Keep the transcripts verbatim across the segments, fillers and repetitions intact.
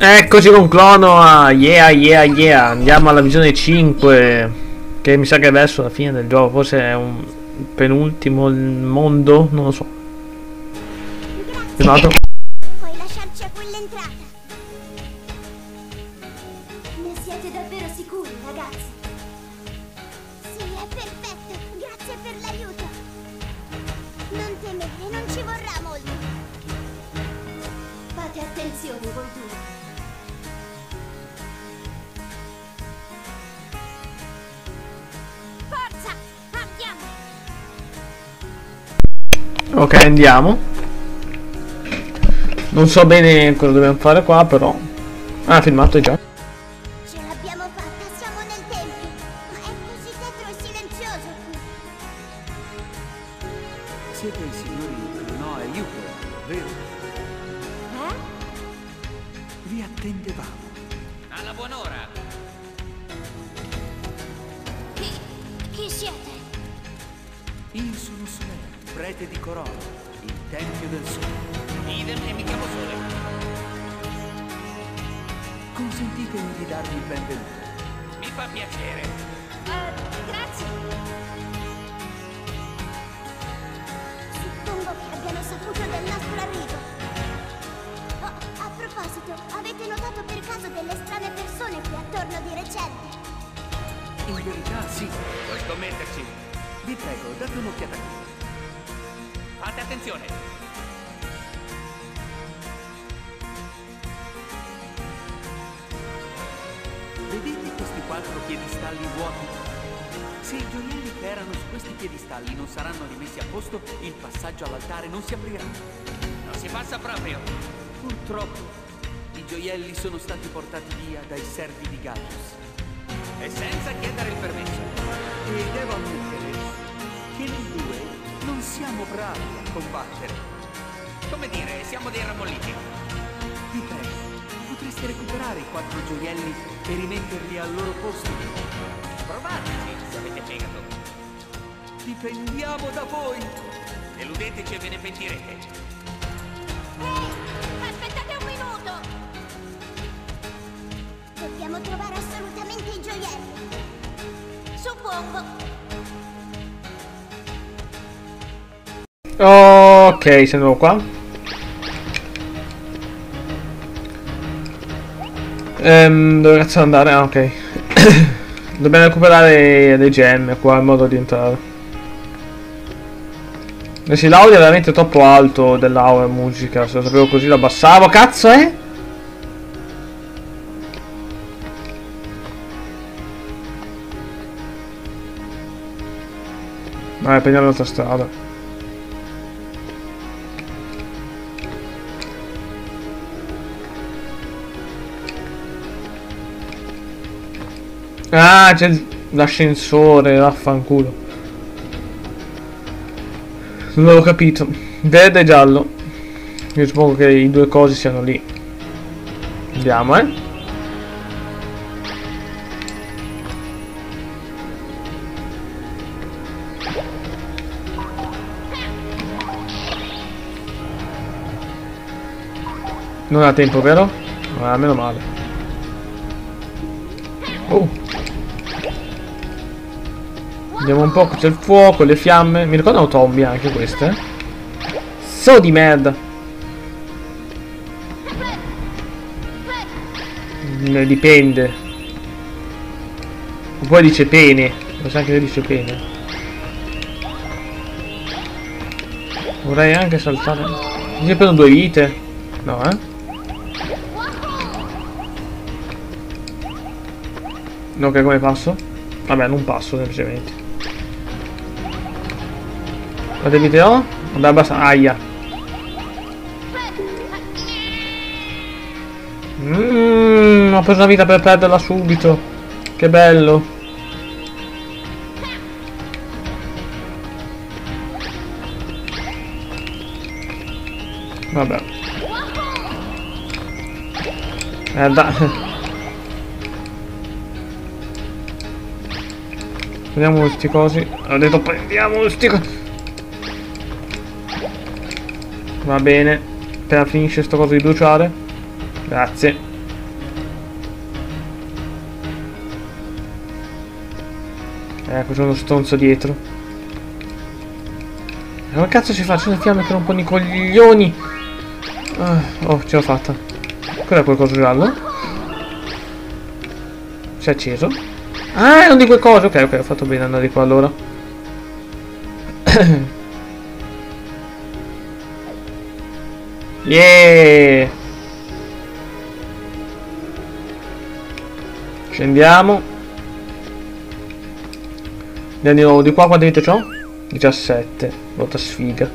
Eccoci con Clonoa, yeah yeah yeah, andiamo alla visione cinque, che mi sa che è verso la fine del gioco, forse è un penultimo mondo, non lo so. Filmato. Puoi lasciarci a quell'entrata. Ne siete davvero sicuri, ragazzi? Sì, è perfetto, grazie per l'aiuto. Non temere, non ci vorrà molto. Fate attenzione voi due. Ok, andiamo. Non so bene cosa dobbiamo fare qua, però. Ah, filmato già. Ce l'abbiamo fatta, siamo nel tempio. Ma è così tetro e silenzioso qui. Siete i signori Clonoa e Yuko, vero? Eh? Vi attendevamo. Alla buon'ora! Chi... chi siete? Io sono Sole, prete di Korora, il Tempio del Sole. Idem e mi chiamo Sole. Consentitemi di darvi il benvenuto. Mi fa piacere. Uh, grazie. Suppongo che abbiano saputo del nostro arrivo. Oh, a proposito, avete notato per caso delle strane persone qui attorno di recente? In verità sì. Puoi scommetterci. Vi prego, date un'occhiata qui. Fate attenzione. Vedete questi quattro piedistalli vuoti? Se i gioielli che erano su questi piedistalli non saranno rimessi a posto, il passaggio all'altare non si aprirà. Non si passa proprio. Purtroppo, i gioielli sono stati portati via dai servi di Gaius. E senza chiedere il permesso. E devo ammettere che noi due non siamo bravi a combattere. Come dire, siamo dei ramoliti. Vi prego, potreste recuperare i quattro gioielli e rimetterli al loro posto? Provateci, se avete fegato. Dipendiamo da voi! Deludeteci e ve ne pentirete. Ehi, aspettate un minuto! Dobbiamo trovare assolutamente i gioielli. Suppongo. Ok, siamo qua. Ehm, dove cazzo andare? Ah, ok. Dobbiamo recuperare le gemme qua, in modo di entrare. E sì, l'audio è veramente troppo alto dell'aura musica. Se lo sapevo così lo abbassavo. Cazzo è? Vai, prendiamo l'altra strada. Ah, c'è l'ascensore, vaffanculo. Non avevo capito. Verde e giallo. Io suppongo che i due cosi siano lì. Andiamo, eh. Non ha tempo, vero? Ah, meno male. Oh. Vediamo un po', c'è il fuoco, le fiamme. Mi ricordano zombie anche queste. So di merda. Ne dipende. Poi dice pene. Lo sa anche che dice pene. Vorrei anche saltare. Mi prendono due vite. No, eh. Ok, come passo? Vabbè, non passo semplicemente. Quante vite ho? Vabbè, abbastanza. Aia. Mmm, ho preso una vita per perderla subito. Che bello. Vabbè. Eh, dai. Prendiamo questi cosi. Ho detto prendiamo questi cosi. Va bene. Appena finisce sto coso di bruciare. Grazie. Ecco, c'è uno stronzo dietro. E come cazzo si fa? C'è una fiamma che rompono i coglioni. Ah, oh, ce l'ho fatta. Cos'è quel coso giallo? Si è acceso. Ah, è uno di quei cosi. Ok, ok, ho fatto bene andare di qua allora. Yeah! Scendiamo. Andiamo di nuovo di qua. Quante vite c'ho? diciassette. Porta sfiga.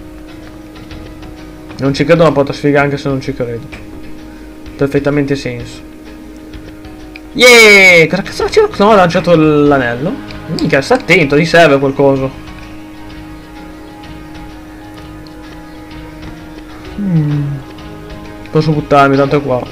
Non ci credo, ma porta sfiga anche se non ci credo. Perfettamente senso. Yeah! Cosa cazzo faceva? No, ha lanciato l'anello. Mica, sta attento, gli serve qualcosa. Hmm. Posso buttarmi, tanto è qua.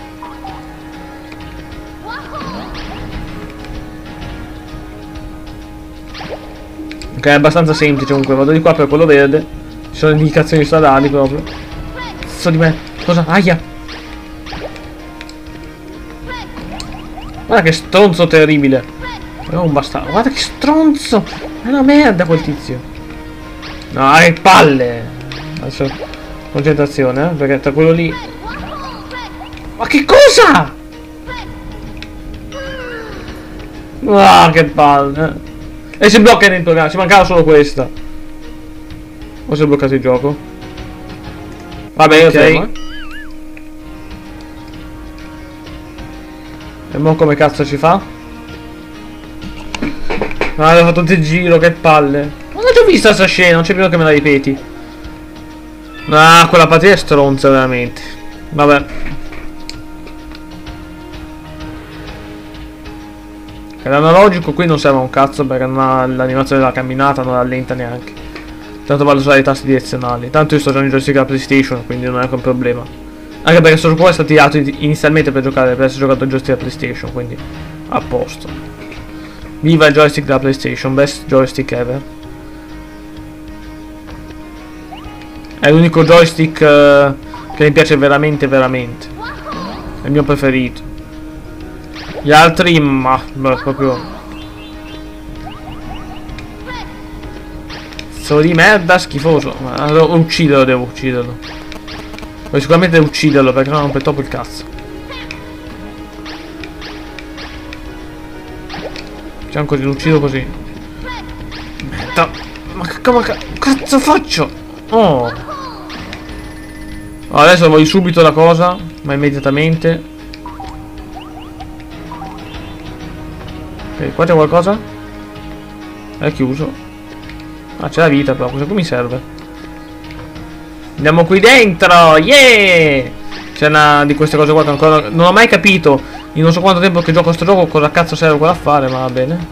Ok, è abbastanza semplice comunque. Vado di qua per quello verde. Ci sono indicazioni stradali proprio. Cazzo di me. Cosa? Aia. Guarda che stronzo terribile. È un bastardo. Guarda che stronzo. È una merda quel tizio. No, che palle. Adesso concentrazione, eh, perché tra quello lì. Ma che cosa? Ah, che palle. E si blocca dentro, ragazzi. Ci mancava solo questa. O si è bloccato il gioco? Vabbè, io fermo, eh. E mo come cazzo ci fa? Ah, ho fatto tutto il giro, che palle. Ma l'ho già vista sta scena, non c'è bisogno che me la ripeti. Ah, quella partita è stronza veramente. Vabbè. L'analogico qui non serve a un cazzo perché non ha l'animazione della camminata, non rallenta neanche. Tanto vale usare i tasti direzionali. Tanto io sto giocando in joystick alla PlayStation, quindi non è un problema. Anche perché questo gioco è stato tirato inizialmente per giocare, per essere giocato in joystick alla PlayStation, quindi a posto. Viva il joystick della PlayStation, best joystick ever. È l'unico joystick uh, che mi piace veramente veramente. È il mio preferito. Gli altri, ma beh, proprio sono di merda, schifoso. Ma allora, ucciderlo, devo ucciderlo. Poi sicuramente devo ucciderlo perché non rompe troppo il cazzo. Facciamo così, lo uccido così. Merda. Ma come cazzo faccio? Oh. Adesso voglio subito la cosa, ma immediatamente. Ok, qua c'è qualcosa? È chiuso. Ah, c'è la vita però, cosa qui mi serve? Andiamo qui dentro, yeah! C'è una di queste cose qua che ancora non ho mai capito in non so quanto tempo che gioco a sto gioco cosa cazzo serve qua a fare, ma va bene.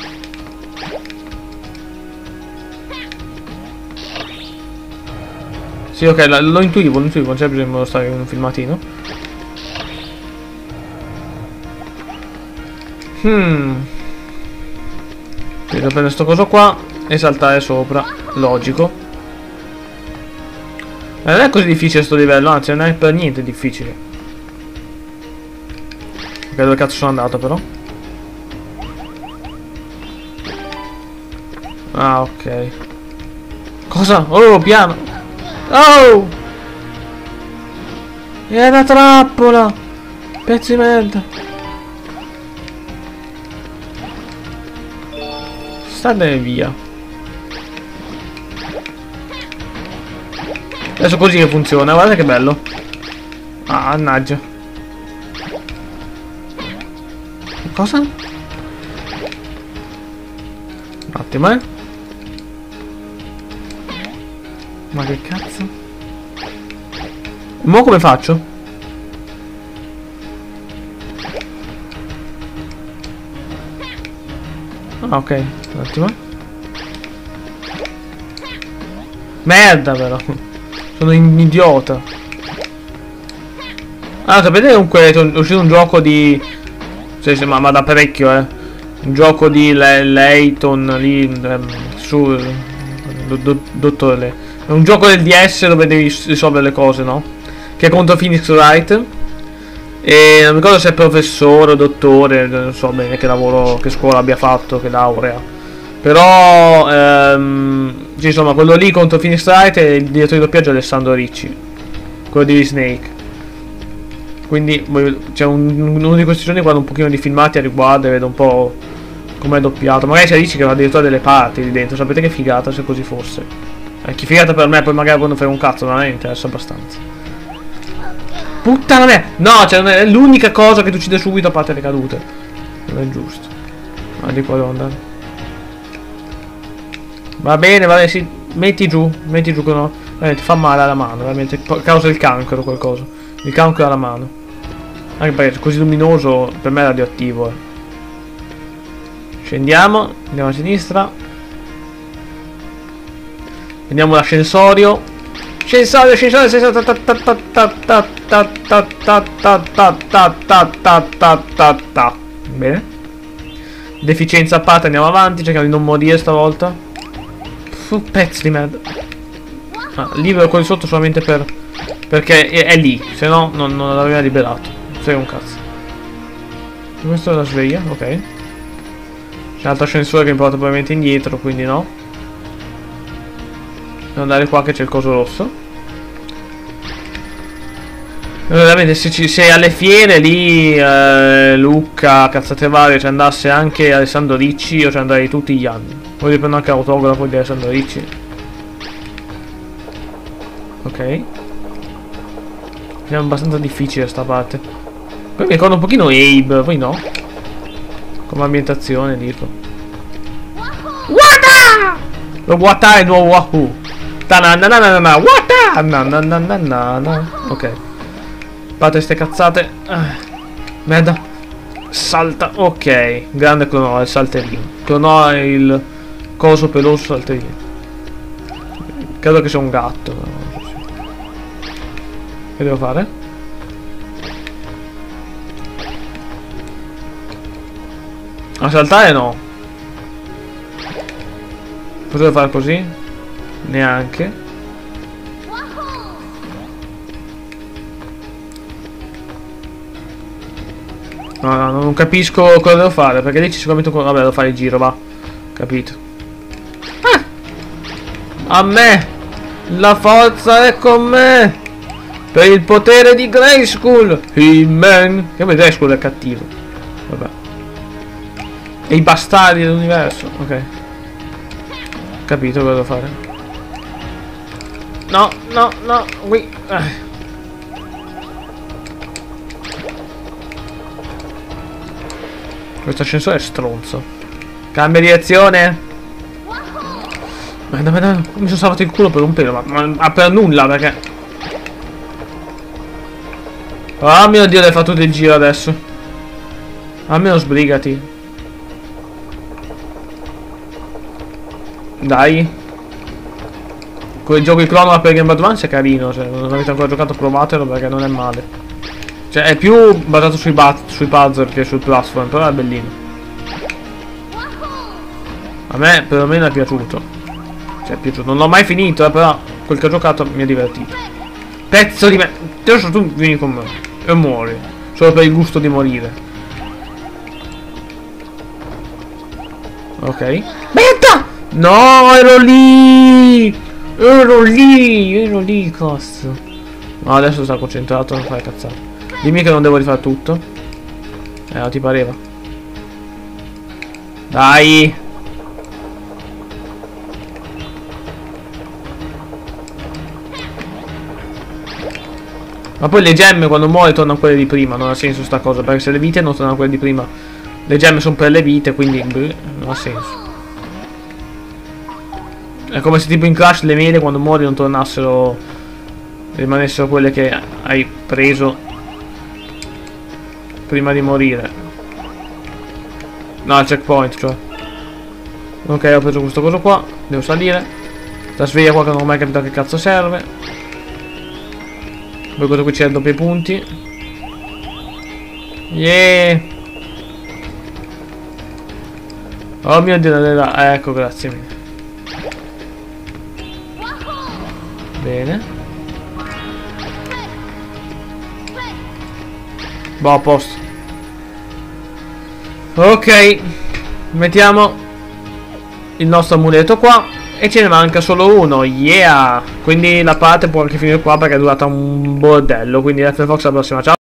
Sì, ok, lo intuivo, lo intuivo, non c'è bisogno di mostrare un filmatino. Hmm. Devo prendere sto coso qua e saltare sopra. Logico. Ma non è così difficile sto livello, anzi non è per niente difficile. Ok, dove cazzo sono andato però? Ah, ok. Cosa? Oh, piano. Oh! È una trappola! Pezzi di merda! Statene via. Adesso così che funziona, guarda che bello. Ah, mannaggia. Cosa? Un attimo, eh. Ma che cazzo? Mo come faccio? Ah, ok, un attimo. Merda però. Sono un idiota. Ah, sapete comunque è uscito un gioco di... Sì, sì, ma, ma da parecchio, eh. Un gioco di Le Layton lì ehm, su... Do, do, dottore. È un gioco del D S dove devi risolvere le cose, no? Che è contro Phoenix Wright. E non mi ricordo se è professore o dottore, non so bene che lavoro, che scuola abbia fatto, che laurea. Però, ehm, insomma, quello lì contro Phoenix Wright e il direttore di doppiaggio è Alessandro Ricci, quello di Snake. Quindi c'è un, uno di questi giorni guardo un pochino di filmati a riguardo e vedo un po' com'è doppiato. Magari c'è Ricci che va addirittura delle parti lì dentro, sapete che figata se così fosse. Eh, che figata per me, poi magari quando fai un cazzo, non mi interessa abbastanza. Puttana me! No, cioè è l'unica cosa che ti uccide subito a parte le cadute. Non è giusto. Ma di qua devo andare. Va bene, va bene, sì. Metti giù, metti giù che no. Eh, ti fa male alla mano, veramente. Causa il cancro o qualcosa. Il cancro alla mano. Anche perché è così luminoso, per me è radioattivo. Eh. Scendiamo, andiamo a sinistra. Prendiamo l'ascensorio. Ascensorio, ascensorio, ascensorio. Ta ta ta ta ta ta ta ta ta ta ta ta ta ta ta ta. Bene. Deficienza a parte, andiamo avanti, cerchiamo di non morire stavolta. Fu pezzo di merda. Ah, libero quello sotto solamente per. Perché è, è lì, se no non, non l'aveva liberato. Sei un cazzo. Questo è la sveglia, ok. C'è un altro ascensore che mi porta probabilmente indietro, quindi no. Devo andare qua che c'è il coso rosso. Veramente se, ci, se alle fiere lì eh, Lucca, cazzate varie, ci andasse anche Alessandro Ricci, io ci andrei tutti gli anni. Poi riprendo anche l'autografo di Alessandro Ricci. Ok. È abbastanza difficile sta parte. Poi mi ricordo un pochino Abe, poi no. Come ambientazione dico. Wata! Lo Wata è il nuovo Wahoo. Ta-na-na-na-na-na, Wata! Na-na-na-na-na. Ok. Fate ste cazzate. Ah, merda. Salta. Ok. Grande Clonoa, il salterino. Clonoa è il coso peloso salterino. Credo che sia un gatto. Che devo fare? A saltare no. Potevo fare così? Neanche. No, no, non capisco cosa devo fare, perché lì ci sicuramente. Vabbè, devo fare il giro, va. Capito. Ah! A me! La forza è con me! Per il potere di Grayskull! He-Man! Che Grayskull è cattivo. Vabbè. E i bastardi dell'universo. Ok. Capito cosa devo fare. No, no, no. Qui. Eh. Questo ascensore è stronzo. Cambia direzione. Merda, merda, mi sono salvato il culo per un pelo, ma, ma, ma per nulla, perché. Oh mio Dio, l'hai fatto del giro adesso. Almeno sbrigati. Dai. Quel gioco di Clone per Game Boy Advance è carino, se non avete ancora giocato provatelo perché non è male. Cioè è più basato sui, sui puzzle che sul platform, però è bellino. A me perlomeno è piaciuto. Cioè è piaciuto. Non l'ho mai finito, eh, però quel che ho giocato mi ha divertito. Pezzo di me. Adesso tu vieni con me e muori. Solo per il gusto di morire. Ok. Merda! No, ero lì! Ero lì! Ero lì, cazzo. No, adesso sto concentrato a non fare cazzate. Dimmi che non devo rifare tutto. Eh, non ti pareva. Dai. Ma poi le gemme quando muore tornano quelle di prima. Non ha senso sta cosa. Perché se le vite non tornano quelle di prima. Le gemme sono per le vite, quindi beh, non ha senso. È come se tipo in Crash le mele quando muori non tornassero. Rimanessero quelle che hai preso prima di morire. No, al checkpoint, cioè. Ok, ho preso questo coso qua. Devo salire. La sveglia qua che non ho mai capito a che cazzo serve. Poi questo qui c'è doppio punti. Yeah. Oh mio Dio, eh, ecco, grazie mille. Bene. Boh, a posto. Ok, mettiamo il nostro amuleto qua e ce ne manca solo uno. Yeah! Quindi la parte può anche finire qua perché è durata un bordello. Quindi F Fox alla prossima, ciao.